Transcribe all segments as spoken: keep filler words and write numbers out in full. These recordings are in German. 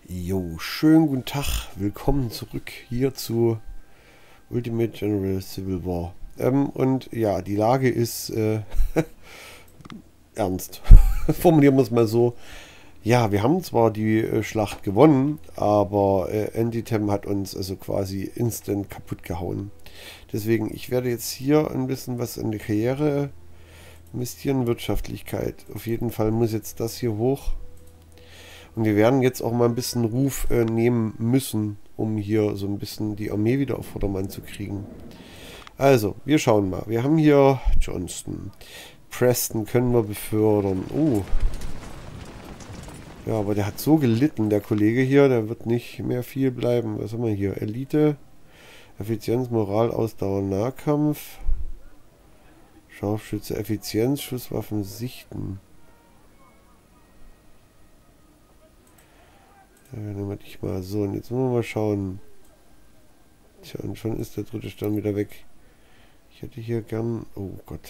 Jo, schönen guten Tag. Willkommen zurück hier zu Ultimate General Civil War. Ähm, und ja, die Lage ist äh, ernst. Formulieren wir es mal so. Ja, wir haben zwar die äh, Schlacht gewonnen, aber äh, Antietam hat uns also quasi instant kaputt gehauen. Deswegen, ich werde jetzt hier ein bisschen was in die Karriere investieren. Wirtschaftlichkeit. Auf jeden Fall muss jetzt das hier hoch. Und wir werden jetzt auch mal ein bisschen Ruf äh, nehmen müssen, um hier so ein bisschen die Armee wieder auf Vordermann zu kriegen. Also, wir schauen mal. Wir haben hier Johnston. Preston können wir befördern. Oh. Ja, aber der hat so gelitten, der Kollege hier. Der wird nicht mehr viel bleiben. Was haben wir hier? Elite. Effizienz, Moral, Ausdauer, Nahkampf. Scharfschütze, Effizienz, Schusswaffen, Sichten. Ja, nehmen wir dich mal so. Und jetzt wollen wir mal schauen. Tja, und schon ist der dritte Stern wieder weg. Ich hätte hier gern... Oh Gott.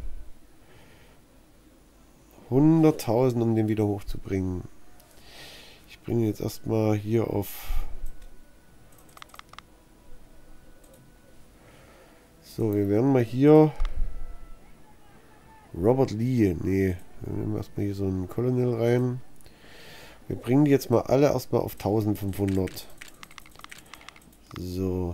hunderttausend, um den wieder hochzubringen. Ich bringe jetzt erstmal hier auf... So, wir werden mal hier... Robert Lee. Nee, wir nehmen erstmal hier so einen Colonel rein. Wir bringen die jetzt mal alle erstmal auf eintausendfünfhundert. So.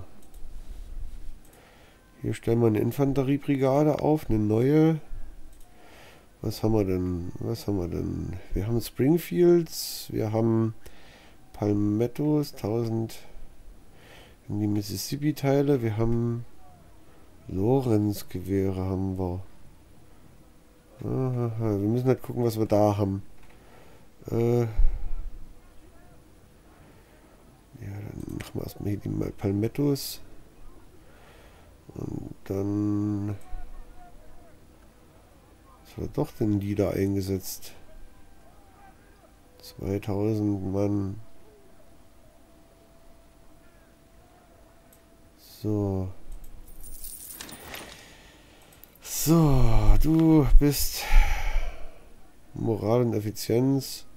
Hier stellen wir eine Infanteriebrigade auf, eine neue. Was haben wir denn? Was haben wir denn? Wir haben Springfields, wir haben Palmettos, tausend in die Mississippi-Teile, wir haben Lorenz-Gewehre haben wir. Aha, wir müssen halt gucken, was wir da haben. Äh... Ja, dann machen wir erstmal hier die Palmettos. Und dann... Was war doch denn die da eingesetzt? zweitausend Mann. So. So, du bist Moral und Effizienz.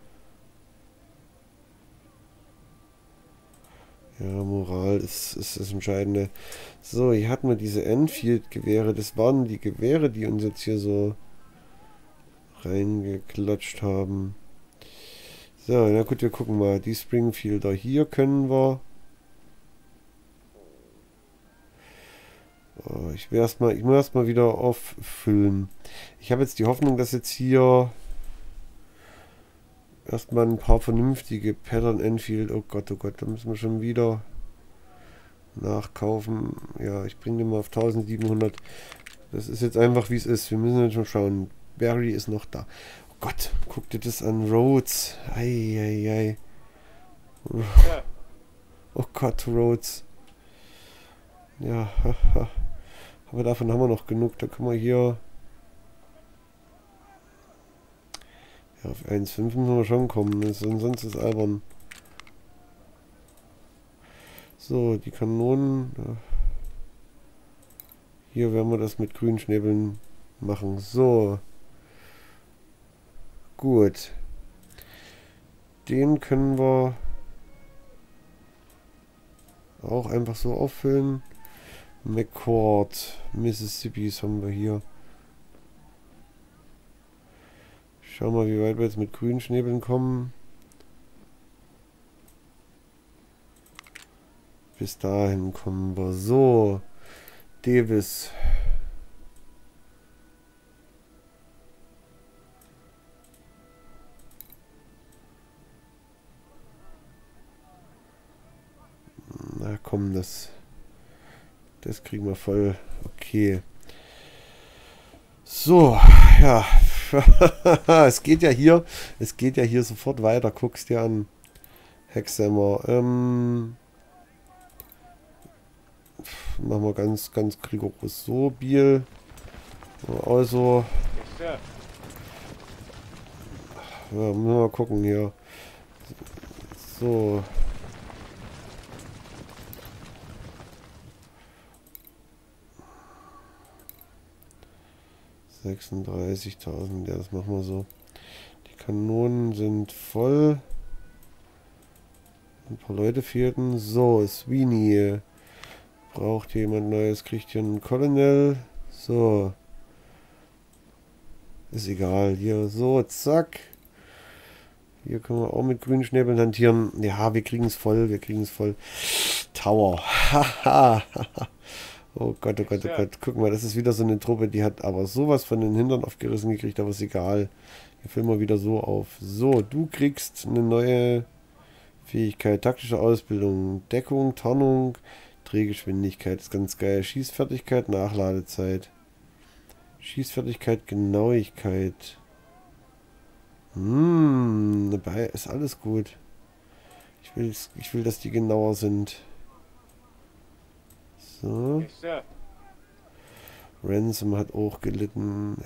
Ja, Moral ist, ist das Entscheidende. So, hier hatten wir diese Enfield-Gewehre. Das waren die Gewehre, die uns jetzt hier so reingeklatscht haben. So, na gut, wir gucken mal. Die Springfielder hier können wir. Oh, ich will erstmal, ich muss erstmal wieder auffüllen. Ich habe jetzt die Hoffnung, dass jetzt hier erstmal ein paar vernünftige Pattern Enfield. Oh Gott, oh Gott, da müssen wir schon wieder nachkaufen. Ja, ich bringe den mal auf eintausendsiebenhundert. Das ist jetzt einfach, wie es ist. Wir müssen jetzt schon schauen. Barry ist noch da. Oh Gott, guck dir das an. Rhodes. Eieiei. Ja. Oh Gott, Rhodes. Ja, haha. Aber davon haben wir noch genug. Da können wir hier... Ja, auf eins Komma fünf müssen wir schon kommen. Das ist, sonst ist es albern. So, die Kanonen. Ja. Hier werden wir das mit grünen Schnäbeln machen. So. Gut. Den können wir auch einfach so auffüllen. McCord. Mississippis haben wir hier. Schauen wir mal, wie weit wir jetzt mit grünen Schnäbeln kommen. Bis dahin kommen wir. So. Davis. Na komm, das... Das kriegen wir voll. Okay. So, ja. es geht ja hier, es geht ja hier sofort weiter. Guck's dir an. Hexhammer. Ähm, machen wir ganz, ganz rigoros so. Biel. Also. Ja, müssen wir mal gucken hier. So. sechsunddreißigtausend, ja, das machen wir so. Die Kanonen sind voll. Ein paar Leute fehlten. So, Sweeney. Braucht jemand Neues, kriegt hier einen Colonel. So. Ist egal. Hier, so, zack. Hier können wir auch mit grünen Schnäbeln hantieren. Ja, wir kriegen es voll, wir kriegen es voll. Tower. Haha. Oh Gott, oh Gott, oh Gott. Guck mal, das ist wieder so eine Truppe, die hat aber sowas von den Hintern aufgerissen gekriegt, aber ist egal. Hier füllen wir wieder so auf. So, du kriegst eine neue Fähigkeit. Taktische Ausbildung, Deckung, Tarnung, Drehgeschwindigkeit. Das ist ganz geil. Schießfertigkeit, Nachladezeit. Schießfertigkeit, Genauigkeit. Hm, dabei ist alles gut. Ich will, ich will, dass die genauer sind. So. Ransom hat auch gelitten.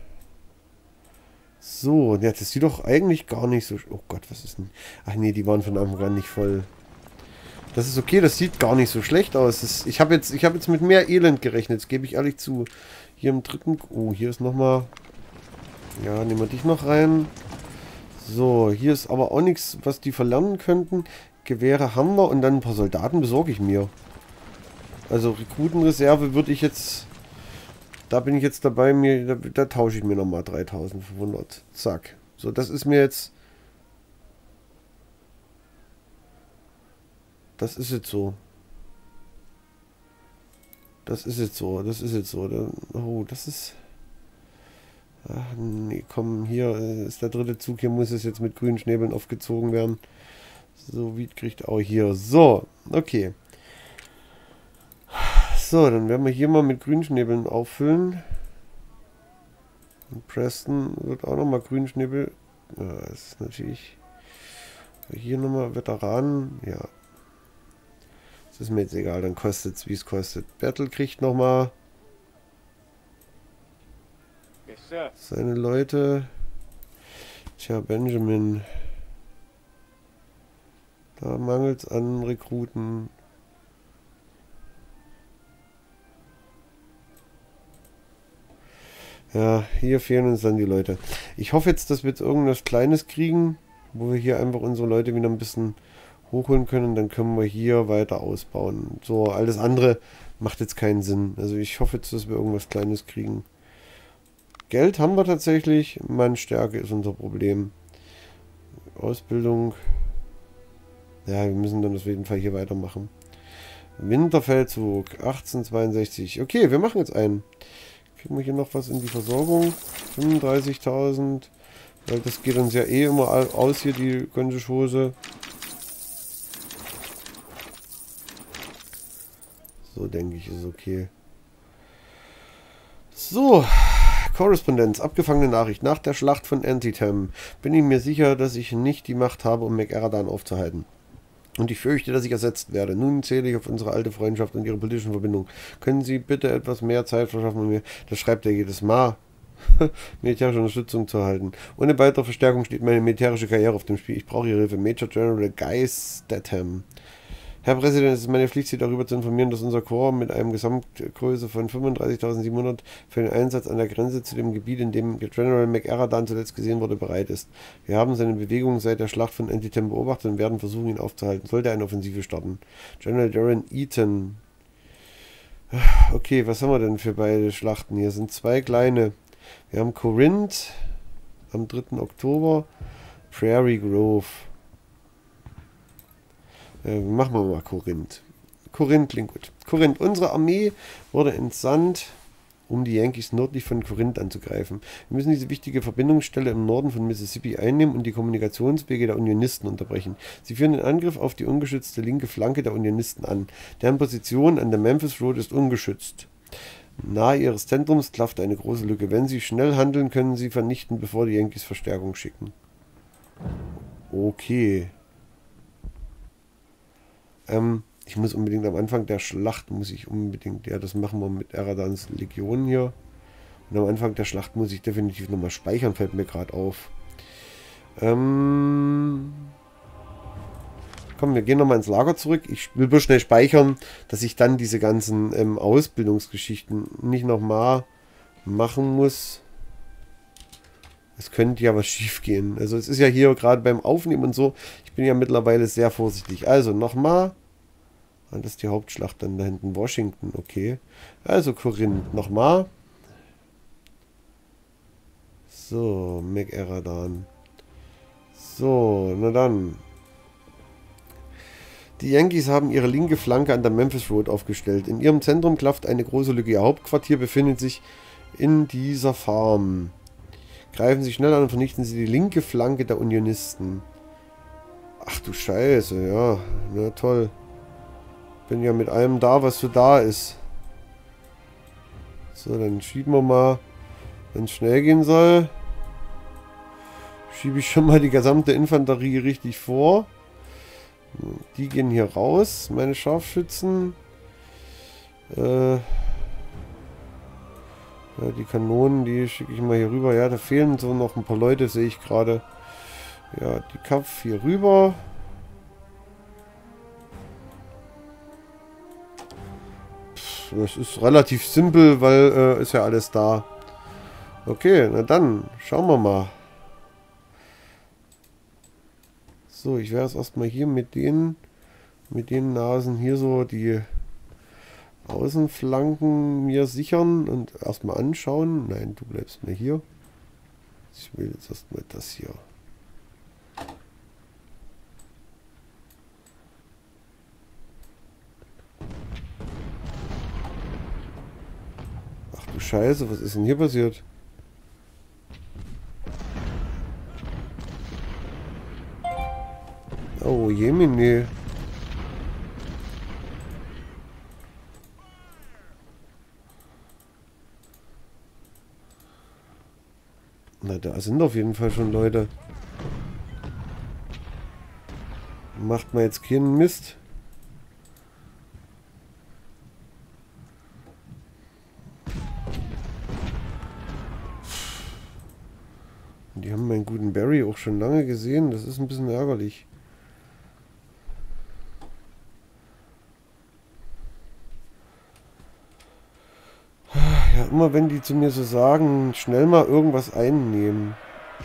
So, ja, das sieht doch eigentlich gar nicht so... Oh Gott, was ist denn... Ach nee, die waren von Anfang an nicht voll. Das ist okay, das sieht gar nicht so schlecht aus. Das, ich habe jetzt, ich hab jetzt mit mehr Elend gerechnet, das gebe ich ehrlich zu. Hier im dritten... Oh, hier ist nochmal... Ja, nehmen wir dich noch rein. So, hier ist aber auch nichts, was die verlernen könnten. Gewehre haben wir und dann ein paar Soldaten besorge ich mir. Also Rekrutenreserve würde ich jetzt... Da bin ich jetzt dabei, mir da, da tausche ich mir nochmal dreitausendfünfhundert. Zack. So, das ist mir jetzt... Das ist jetzt so. Das ist jetzt so. Das ist jetzt so. Oh, das ist... Ach nee, komm, hier ist der dritte Zug. Hier muss es jetzt mit grünen Schnäbeln aufgezogen werden. So, wie kriegt auch hier. So, okay. So, dann werden wir hier mal mit grünen Schnäbeln auffüllen. Und Preston wird auch nochmal grünen Schnäbel. Ja, das ist natürlich... Hier nochmal Veteranen. Ja. Das ist mir jetzt egal, dann kostet es, wie es kostet. Battle kriegt nochmal... Seine Leute. Tja, Benjamin. Da mangelt es an Rekruten. Ja, hier fehlen uns dann die Leute. Ich hoffe jetzt, dass wir jetzt irgendwas Kleines kriegen, wo wir hier einfach unsere Leute wieder ein bisschen hochholen können. Dann können wir hier weiter ausbauen. So, alles andere macht jetzt keinen Sinn. Also ich hoffe jetzt, dass wir irgendwas Kleines kriegen. Geld haben wir tatsächlich. Mannstärke ist unser Problem. Ausbildung. Ja, wir müssen dann auf jeden Fall hier weitermachen. Winterfeldzug. achtzehnhundertzweiundsechzig. Okay, wir machen jetzt einen. Kriegen wir hier noch was in die Versorgung? fünfunddreißigtausend. Weil das geht uns ja eh immer aus hier, die ganze Chose. So denke ich, ist okay. So. Korrespondenz, abgefangene Nachricht. Nach der Schlacht von Antietam bin ich mir sicher, dass ich nicht die Macht habe, um McEradan aufzuhalten. Und ich fürchte, dass ich ersetzt werde. Nun zähle ich auf unsere alte Freundschaft und ihre politischen Verbindungen. Können Sie bitte etwas mehr Zeit verschaffen, um mir, das schreibt er jedes Mal, militärische Unterstützung zu erhalten. Ohne weitere Verstärkung steht meine militärische Karriere auf dem Spiel. Ich brauche Ihre Hilfe. Major General Guy Statham. Herr Präsident, es ist meine Pflicht, Sie darüber zu informieren, dass unser Korps mit einer Gesamtgröße von fünfunddreißigtausendsiebenhundert für den Einsatz an der Grenze zu dem Gebiet, in dem General McEradan zuletzt gesehen wurde, bereit ist. Wir haben seine Bewegungen seit der Schlacht von Antietam beobachtet und werden versuchen, ihn aufzuhalten. Sollte eine Offensive starten. General Darren Eaton. Okay, was haben wir denn für beide Schlachten? Hier sind zwei kleine. Wir haben Corinth am dritten Oktober. Prairie Grove. Äh, machen wir mal Corinth. Corinth klingt gut. Corinth. Unsere Armee wurde entsandt, um die Yankees nördlich von Corinth anzugreifen. Wir müssen diese wichtige Verbindungsstelle im Norden von Mississippi einnehmen und die Kommunikationswege der Unionisten unterbrechen. Sie führen den Angriff auf die ungeschützte linke Flanke der Unionisten an. Deren Position an der Memphis Road ist ungeschützt. Nahe ihres Zentrums klafft eine große Lücke. Wenn sie schnell handeln, können sie vernichten, bevor die Yankees Verstärkung schicken. Okay. Ähm, ich muss unbedingt am Anfang der Schlacht, muss ich unbedingt, ja, das machen wir mit Eradans Legion hier. Und am Anfang der Schlacht muss ich definitiv nochmal speichern, fällt mir gerade auf. Ähm, komm, wir gehen nochmal ins Lager zurück. Ich will bloß schnell speichern, dass ich dann diese ganzen ähm, Ausbildungsgeschichten nicht nochmal machen muss. Es könnte ja was schief gehen. Also es ist ja hier gerade beim Aufnehmen und so, ich bin ja mittlerweile sehr vorsichtig. Also nochmal. Das ist die Hauptschlacht dann da hinten. Washington, okay. Also Korinth, nochmal. So, McEradan. So, na dann. Die Yankees haben ihre linke Flanke an der Memphis Road aufgestellt. In ihrem Zentrum klafft eine große Lücke. Ihr Hauptquartier befindet sich in dieser Farm. Greifen Sie schnell an und vernichten Sie die linke Flanke der Unionisten. Ach du Scheiße, ja. Na toll. Bin ja mit allem da, was so da ist. So, dann schieben wir mal, wenn es schnell gehen soll, schiebe ich schon mal die gesamte Infanterie richtig vor. Die gehen hier raus, meine Scharfschützen. Äh... Ja, die Kanonen, die schicke ich mal hier rüber. Ja, da fehlen so noch ein paar Leute, sehe ich gerade. Ja, die Kampf hier rüber. Pff, das ist relativ simpel, weil äh, ist ja alles da. Okay, na dann, schauen wir mal. So, ich werde es erstmal hier mit den, mit den Nasen hier so die Außenflanken mir sichern und erstmal anschauen. Nein, du bleibst mir hier. Ich will jetzt erstmal das hier. Ach du Scheiße, was ist denn hier passiert? Oh, Jemine. Na, da sind auf jeden Fall schon Leute. Macht man jetzt keinen Mist. Die haben meinen guten Barry auch schon lange gesehen. Das ist ein bisschen ärgerlich. Ja, immer wenn die zu mir so sagen, schnell mal irgendwas einnehmen.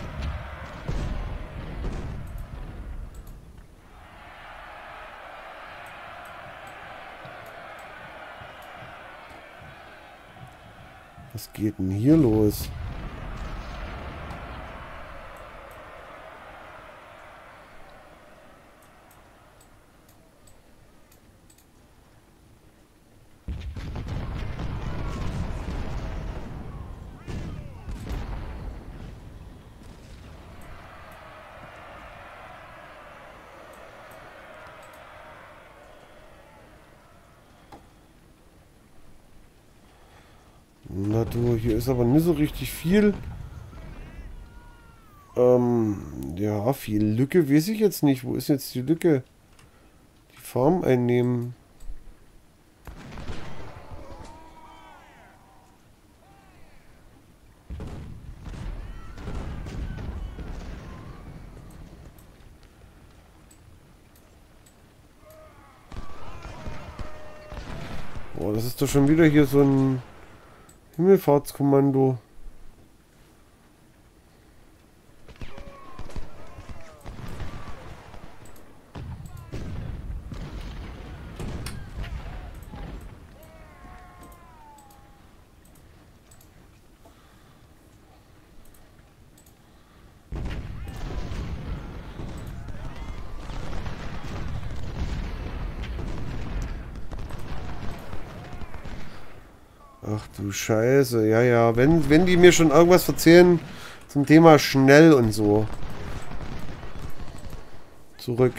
Was geht denn hier los? Na du, hier ist aber nicht so richtig viel. Ähm, ja, viel Lücke weiß ich jetzt nicht. Wo ist jetzt die Lücke? Die Farm einnehmen. Boah, das ist doch schon wieder hier so ein Himmelfahrtskommando. Ach du Scheiße, ja, ja. Wenn, wenn die mir schon irgendwas erzählen zum Thema schnell und so. Zurück.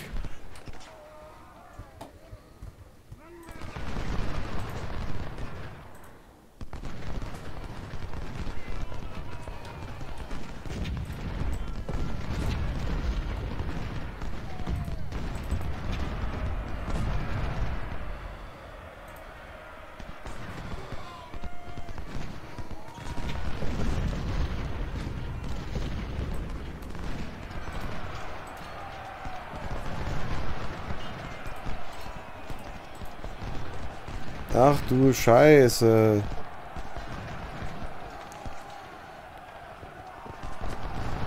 Ach du Scheiße.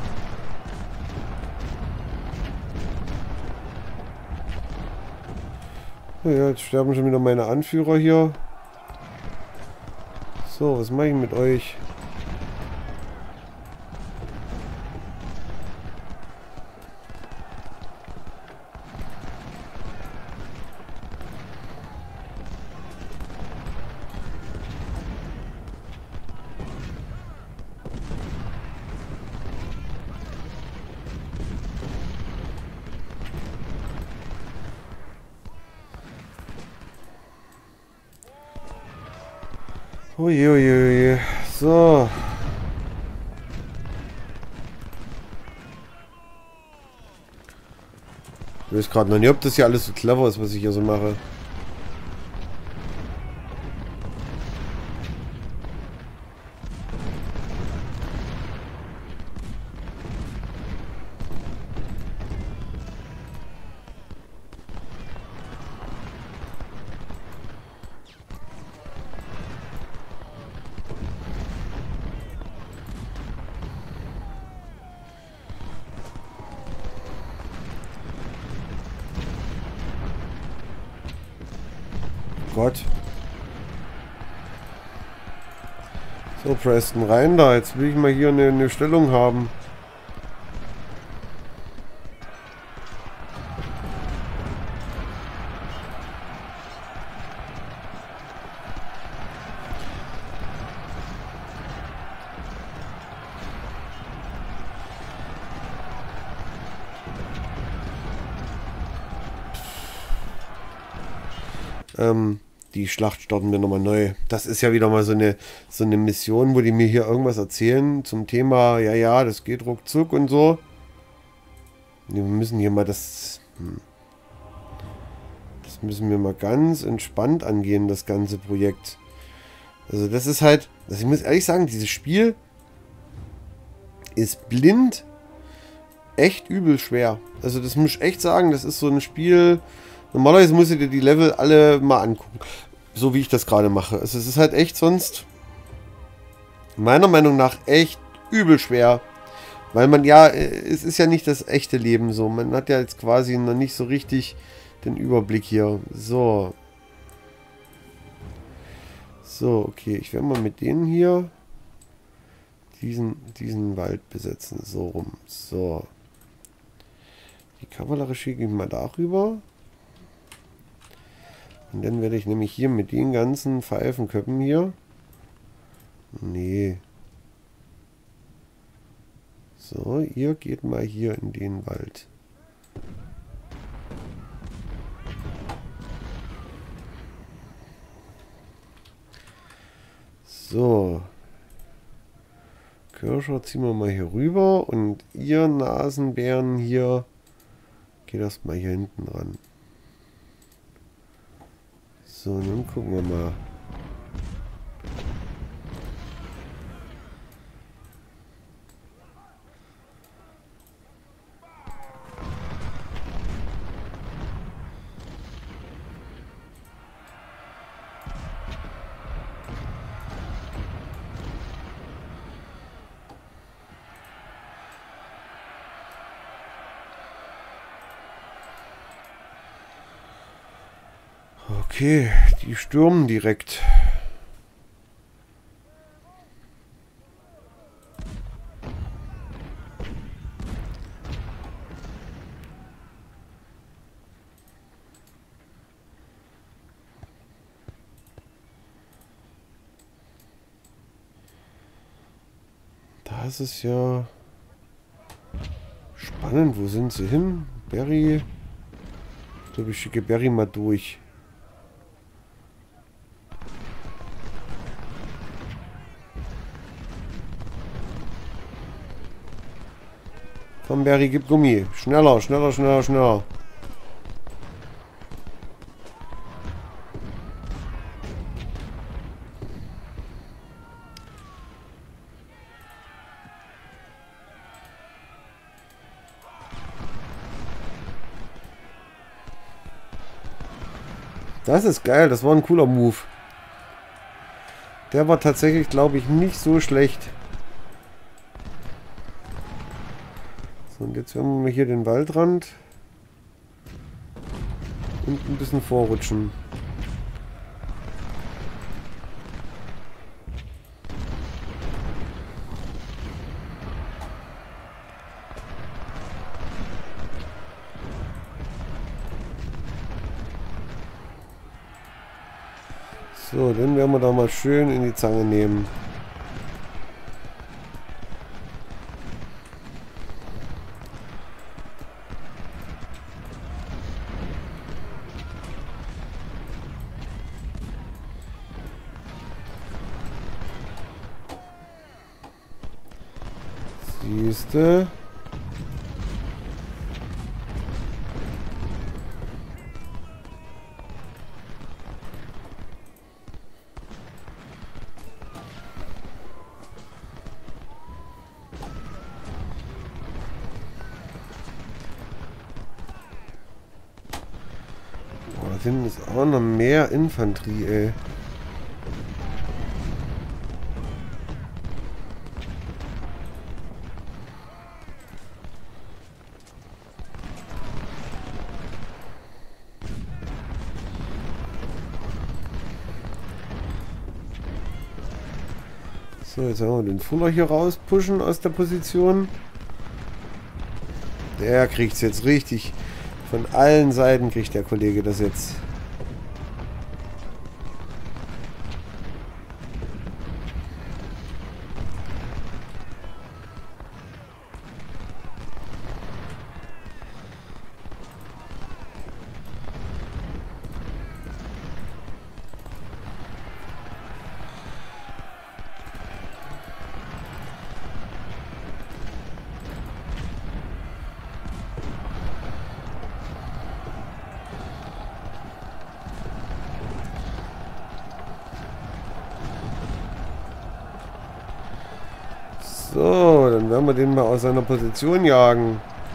Ja, jetzt sterben schon wieder meine Anführer hier. So, was mache ich mit euch? Uiuiui. So. Ich weiß gerade noch nicht, ob das hier alles so clever ist, was ich hier so mache. Gott. So, Preston, rein da. Jetzt will ich mal hier eine, eine Stellung haben. Ähm, die Schlacht starten wir nochmal neu. Das ist ja wieder mal so eine, so eine Mission, wo die mir hier irgendwas erzählen zum Thema, ja, ja, das geht ruckzuck und so. Wir müssen hier mal das... Hm, das müssen wir mal ganz entspannt angehen, das ganze Projekt. Also das ist halt... Also ich muss ehrlich sagen, dieses Spiel ist blind echt übel schwer. Also das muss ich echt sagen, das ist so ein Spiel... Normalerweise muss ich dir die Level alle mal angucken. So wie ich das gerade mache. Also es ist halt echt sonst meiner Meinung nach echt übel schwer. Weil man ja, es ist ja nicht das echte Leben so. Man hat ja jetzt quasi noch nicht so richtig den Überblick hier. So. So, okay. Ich werde mal mit denen hier diesen, diesen Wald besetzen. So rum. So. Die Kavallerie schicke ich mal darüber. Und dann werde ich nämlich hier mit den ganzen Pfeifenköppen hier... Nee. So, ihr geht mal hier in den Wald. So. Kirscher ziehen wir mal hier rüber. Und ihr Nasenbären hier... Geht erstmal hier hinten ran. So, nun gucken wir mal. Okay, die stürmen direkt. Das ist ja spannend. Wo sind sie hin? Barry. Ich glaube, ich schicke Barry mal durch. Komm, Barry, gib Gummi. Schneller, schneller, schneller, schneller. Das ist geil, das war ein cooler Move. Der war tatsächlich, glaube ich, nicht so schlecht. So, und jetzt haben wir hier den Waldrand. Und ein bisschen vorrutschen. So, den werden wir da mal schön in die Zange nehmen. Siehste. Boah, da hinten ist auch noch mehr Infanterie, ey. So, jetzt haben wir den Fuller hier rauspushen aus der Position. Der kriegt es jetzt richtig. Von allen Seiten kriegt der Kollege das jetzt. So, dann werden wir den mal aus seiner Position jagen.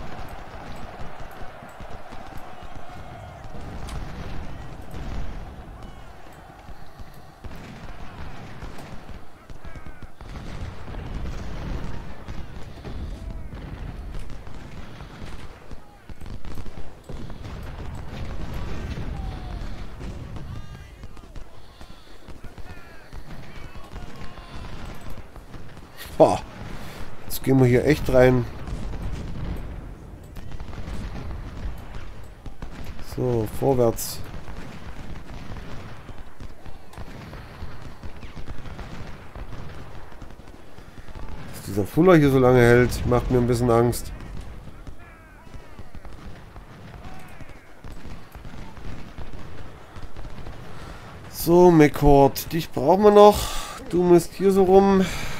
Boah. Jetzt gehen wir hier echt rein. So, vorwärts. Dass dieser Fuller hier so lange hält, macht mir ein bisschen Angst. So, McCord, dich brauchen wir noch. Du musst hier so rum.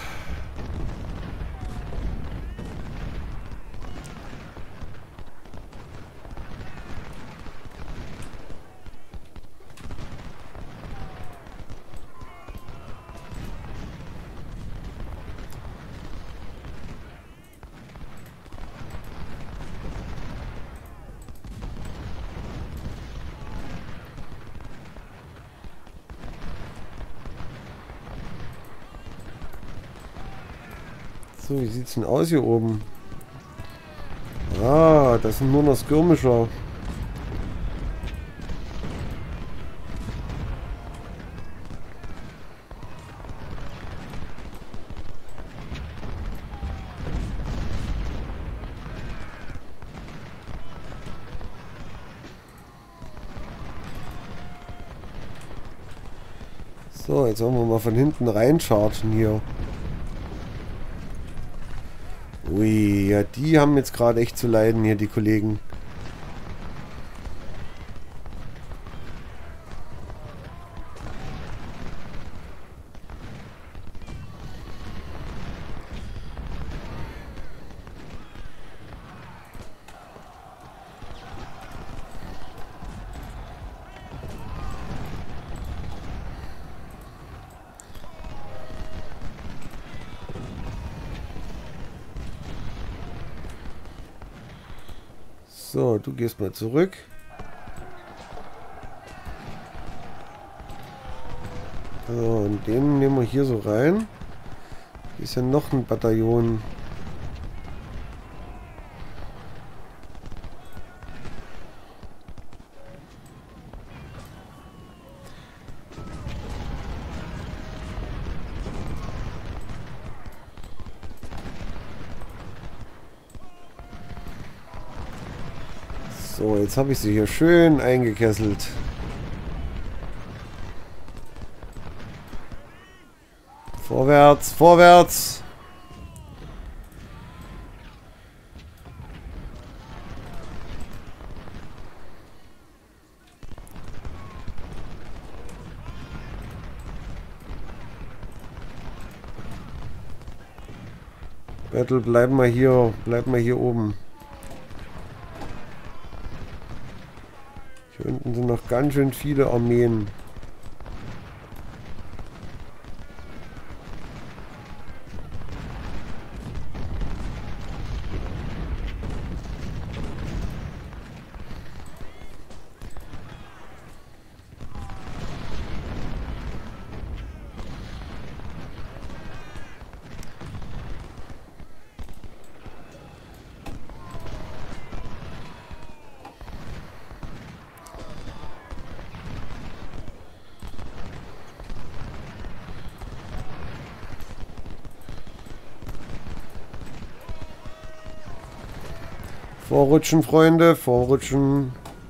So, wie sieht's denn aus hier oben? Ah, das sind nur noch Skirmisher. So, jetzt wollen wir mal von hinten reinchargen hier. Ui, ja, die haben jetzt gerade echt zu leiden hier, die Kollegen. So, du gehst mal zurück. So, und den nehmen wir hier so rein. Hier ist ja noch ein Bataillon. So, jetzt habe ich sie hier schön eingekesselt. Vorwärts, vorwärts! Battle, bleib mal hier, bleib mal hier oben. Hier unten sind noch ganz schön viele Armeen. Vorrutschen, Freunde, vorrutschen.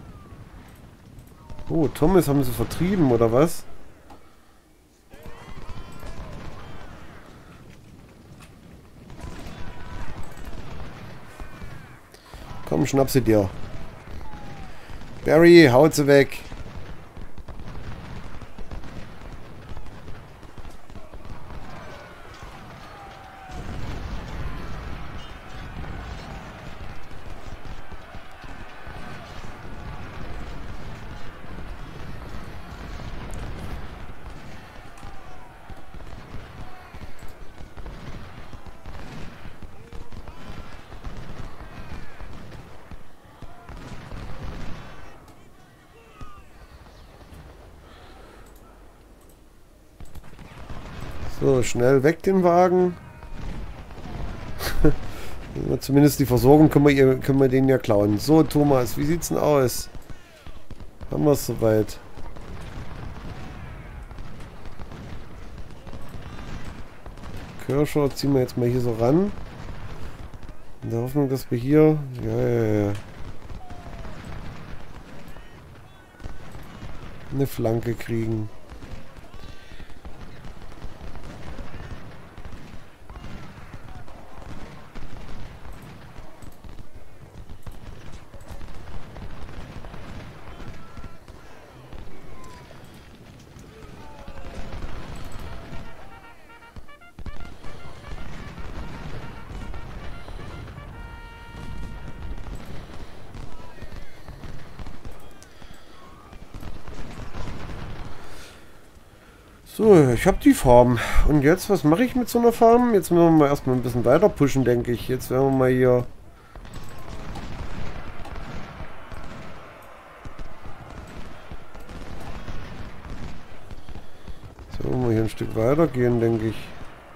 Oh, Thomas haben sie vertrieben, oder was? Komm, schnapp sie dir. Barry, haut sie weg. So, schnell weg den Wagen. Zumindest die Versorgung können wir, können wir den ja klauen. So, Thomas, wie sieht's denn aus? Haben wir es soweit? Kirscher ziehen wir jetzt mal hier so ran. In der Hoffnung, dass wir hier... Ja, ja, ja. Eine Flanke kriegen. So, ich habe die Farm. Und jetzt, was mache ich mit so einer Farm? Jetzt müssen wir mal erstmal ein bisschen weiter pushen, denke ich. Jetzt werden wir mal hier... Jetzt werden wir hier ein Stück weiter gehen, denke ich.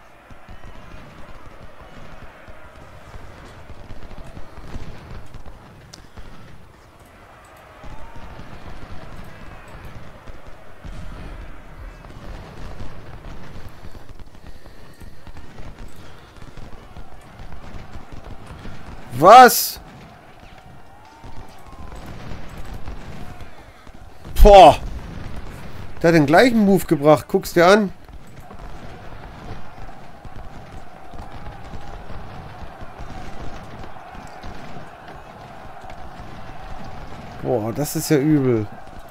Was? Boah. Der hat den gleichen Move gebracht. Guck's dir an. Boah, das ist ja übel.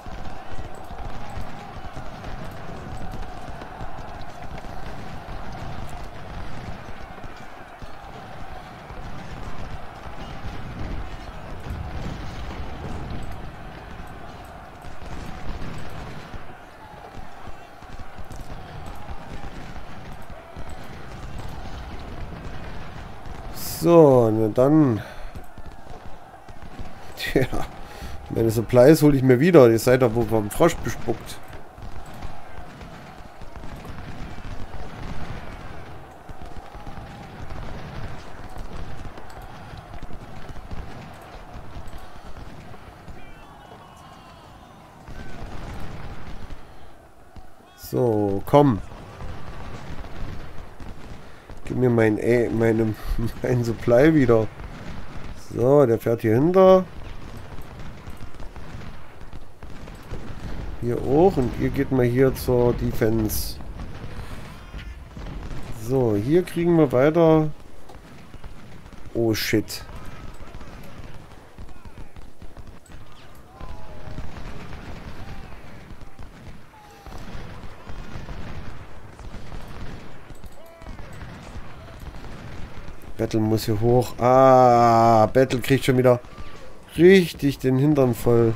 So, na dann. Tja, meine Supplies hole ich mir wieder. Ihr seid da wohl vom Frosch bespuckt. So, komm. Gib mir mein, äh, meine, mein Supply wieder. So, der fährt hier hinter. Hier auch und ihr geht mal hier zur Defense. So, hier kriegen wir weiter. Oh shit. Battle muss hier hoch. Ah, Battle kriegt schon wieder richtig den Hintern voll.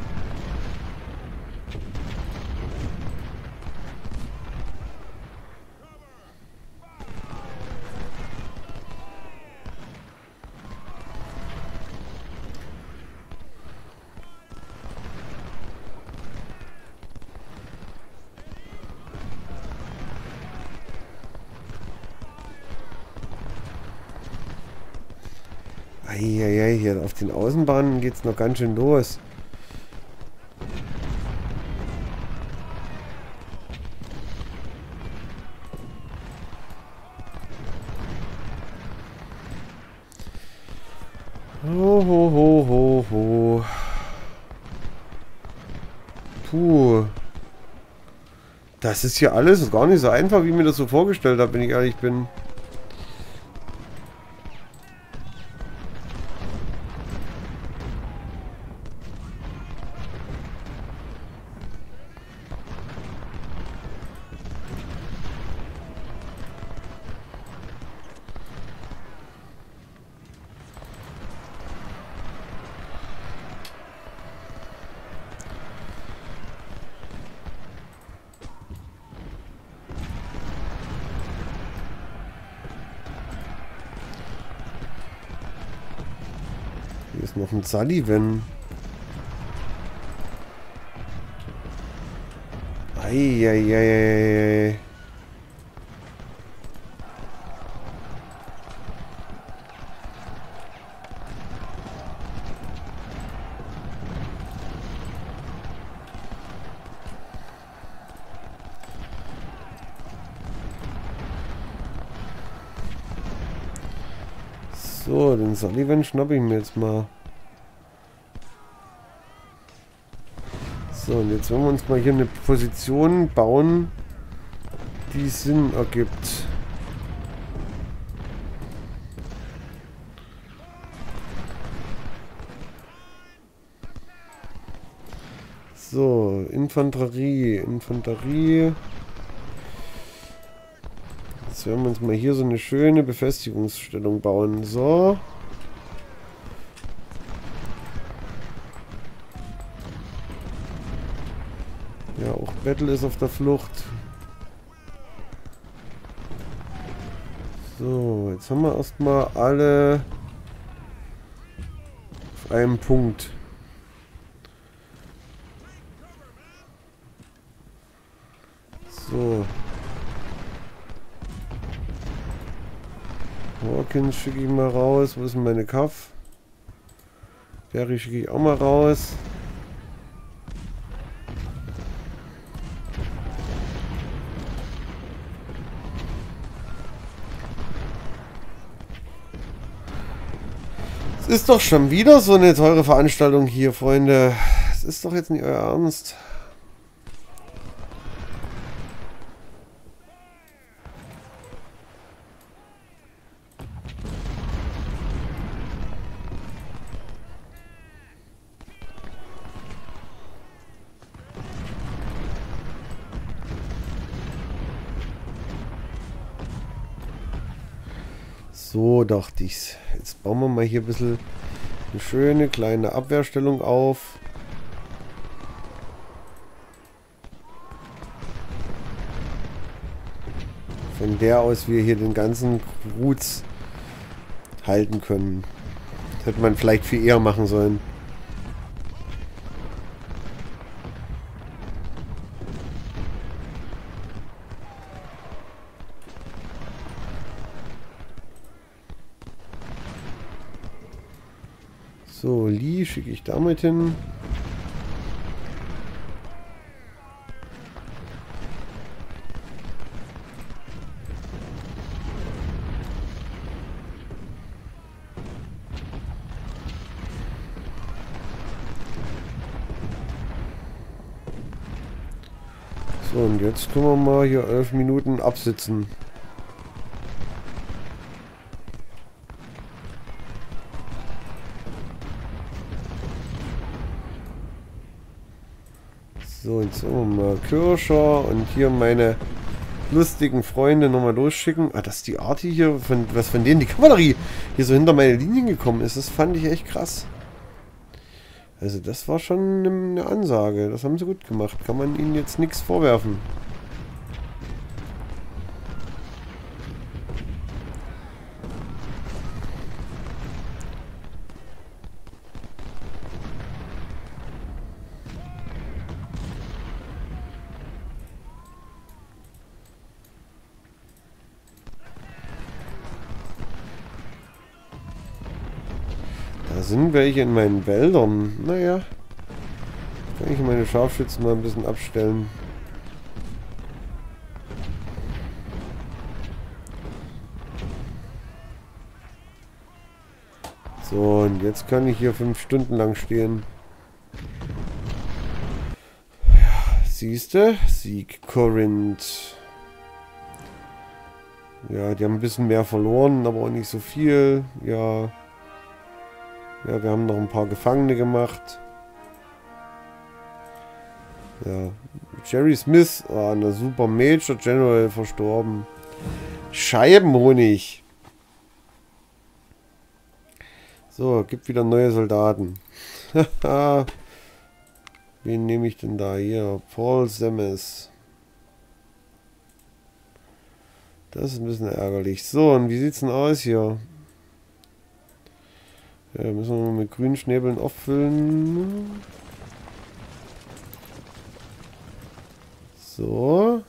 Eieiei, hier auf den Außenbahnen geht es noch ganz schön los. Ho, ho, ho, ho, ho. Puh. Das ist hier alles gar nicht so einfach, wie ich mir das so vorgestellt habe, wenn ich ehrlich bin. Hier ist noch ein Sullivan. Eieiei. So, den Sullivan schnappe ich mir jetzt mal. So, und jetzt wollen wir uns mal hier eine Position bauen, die Sinn ergibt. So, Infanterie, Infanterie. Jetzt werden wir uns mal hier so eine schöne Befestigungsstellung bauen. So. Ja, auch Battle ist auf der Flucht. So, jetzt haben wir erstmal alle auf einem Punkt. So. Hawkins schicke ich mal raus. Wo ist denn meine Kaff? Berry schicke ich auch mal raus. Es ist doch schon wieder so eine teure Veranstaltung hier, Freunde. Es ist doch jetzt nicht euer Ernst. So dachte ich's. Jetzt bauen wir mal hier ein bisschen eine schöne kleine Abwehrstellung auf. Von der aus wir hier den ganzen Kruz halten können. Das hätte man vielleicht viel eher machen sollen. So, Lee schicke ich damit hin. So, und jetzt können wir mal hier elf Minuten absitzen. So, jetzt sollen wir mal Kirscher und hier meine lustigen Freunde nochmal losschicken. Ah, dass die Arti hier, von, was von denen die Kavallerie hier so hinter meine Linien gekommen ist, das fand ich echt krass. Also das war schon eine Ansage. Das haben sie gut gemacht. Kann man ihnen jetzt nichts vorwerfen. Da sind welche in meinen Wäldern. Naja. Kann ich meine Scharfschützen mal ein bisschen abstellen. So, und jetzt kann ich hier fünf Stunden lang stehen. Ja, siehste? Sieg Korinth. Ja, die haben ein bisschen mehr verloren, aber auch nicht so viel. Ja. Ja, wir haben noch ein paar Gefangene gemacht. Ja. Jerry Smith, oh, eine super Major General verstorben. Scheibenhonig. So, gibt wieder neue Soldaten. Wen nehme ich denn da hier? Paul Semmes. Das ist ein bisschen ärgerlich. So, und wie sieht's denn aus hier? Ja, müssen wir mal mit grünen Schnäbeln auffüllen. So.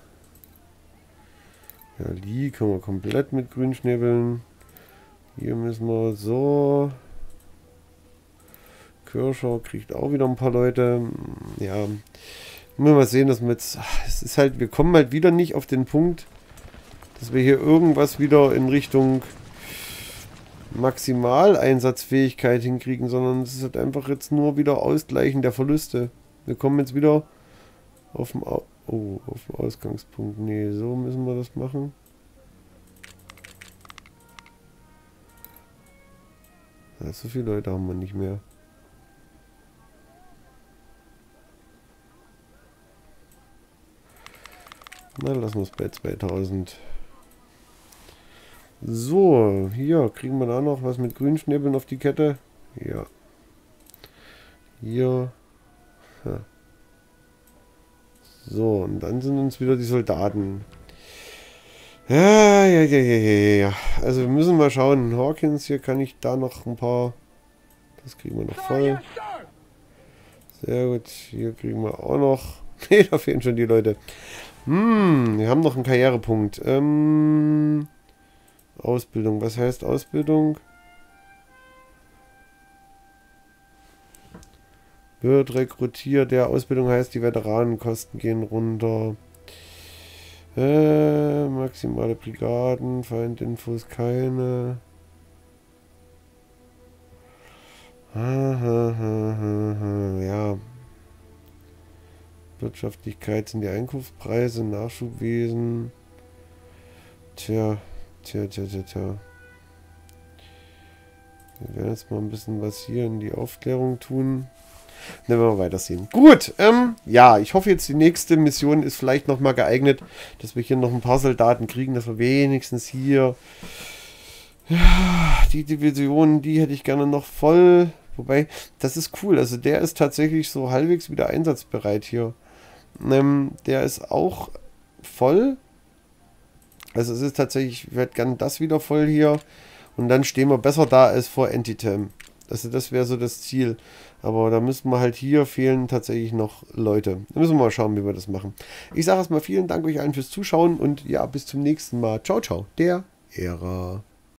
Ja, die können wir komplett mit grünen Schnäbeln. Hier müssen wir so. Kirscher kriegt auch wieder ein paar Leute. Ja. Müssen wir mal sehen, dass wir jetzt. Es ist halt, wir kommen halt wieder nicht auf den Punkt, dass wir hier irgendwas wieder in Richtung Maximaleinsatzfähigkeit hinkriegen, sondern es ist halt einfach jetzt nur wieder Ausgleichen der Verluste. Wir kommen jetzt wieder auf dem, Au oh, auf dem Ausgangspunkt. Nee, so müssen wir das machen. Ja, so viele Leute haben wir nicht mehr. Na, lassen wir es bei zweitausend. So, hier kriegen wir da noch was mit Grünschnäbeln auf die Kette. Ja. Hier. Ja. So, und dann sind uns wieder die Soldaten. Ja, ja, ja, ja, ja, ja. Also wir müssen mal schauen. Hawkins, hier kann ich da noch ein paar. Das kriegen wir noch voll. Sehr gut. Hier kriegen wir auch noch. Ne, da fehlen schon die Leute. Hm, wir haben noch einen Karrierepunkt. Ähm. Ausbildung. Was heißt Ausbildung? Wird rekrutiert. Der Ausbildung heißt, die Veteranenkosten gehen runter. Äh, maximale Brigaden. Feindinfos keine. Ha, ha, ha, ha, ha. Ja. Wirtschaftlichkeit sind die Einkaufspreise. Nachschubwesen. Tja. Tja, tja, tja, tja. Wir werden jetzt mal ein bisschen was hier in die Aufklärung tun. Dann werden wir weitersehen. Gut, ähm, ja, ich hoffe jetzt die nächste Mission ist vielleicht nochmal geeignet, dass wir hier noch ein paar Soldaten kriegen, dass wir wenigstens hier... Ja, die Division, die hätte ich gerne noch voll. Wobei, das ist cool. Also der ist tatsächlich so halbwegs wieder einsatzbereit hier. Ähm, der ist auch voll. Also es ist tatsächlich, ich hätte gern das wieder voll hier. Und dann stehen wir besser da als vor Antietam. Also das wäre so das Ziel. Aber da müssen wir halt hier fehlen tatsächlich noch Leute. Da müssen wir mal schauen, wie wir das machen. Ich sage erstmal vielen Dank euch allen fürs Zuschauen und ja, bis zum nächsten Mal. Ciao, ciao. Der Ära.